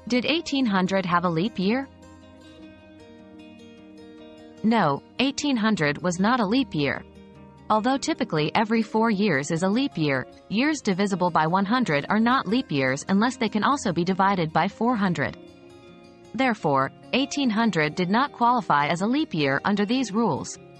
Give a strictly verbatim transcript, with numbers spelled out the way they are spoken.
Did eighteen hundred have a leap year? No, eighteen hundred was not a leap year. Although typically every four years is a leap year, years divisible by one hundred are not leap years unless they can also be divided by four hundred. Therefore, eighteen hundred did not qualify as a leap year under these rules.